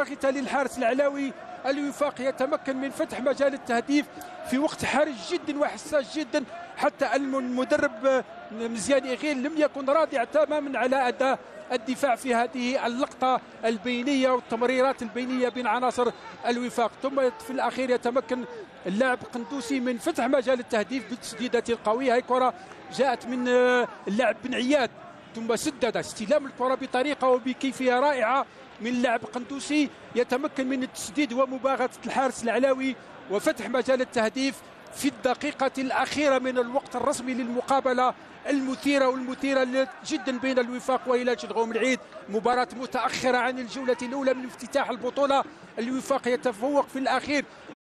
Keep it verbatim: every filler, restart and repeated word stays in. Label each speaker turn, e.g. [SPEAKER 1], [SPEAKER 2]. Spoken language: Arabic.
[SPEAKER 1] ضاغطة للحارس العلاوي. الوفاق يتمكن من فتح مجال التهديف في وقت حرج جدا وحساس جدا، حتى المدرب مزيان إغيل لم يكن راضع تماما على أداء الدفاع في هذه اللقطة البينية والتمريرات البينية بين عناصر الوفاق. ثم في الأخير يتمكن اللاعب قندوسي من فتح مجال التهديف بالتسديدات القوية. هي كرة جاءت من اللاعب بن عياد ثم سدد استلام الكرة بطريقة وبكيفية رائعة من اللاعب قندوسي، يتمكن من التسديد ومباغتة الحارس العلاوي وفتح مجال التهديف في الدقيقة الأخيرة من الوقت الرسمي للمقابلة المثيرة والمثيرة جدا بين الوفاق وهلال شدغوم العيد. مباراة متأخرة عن الجولة الأولى من افتتاح البطولة. الوفاق يتفوق في الأخير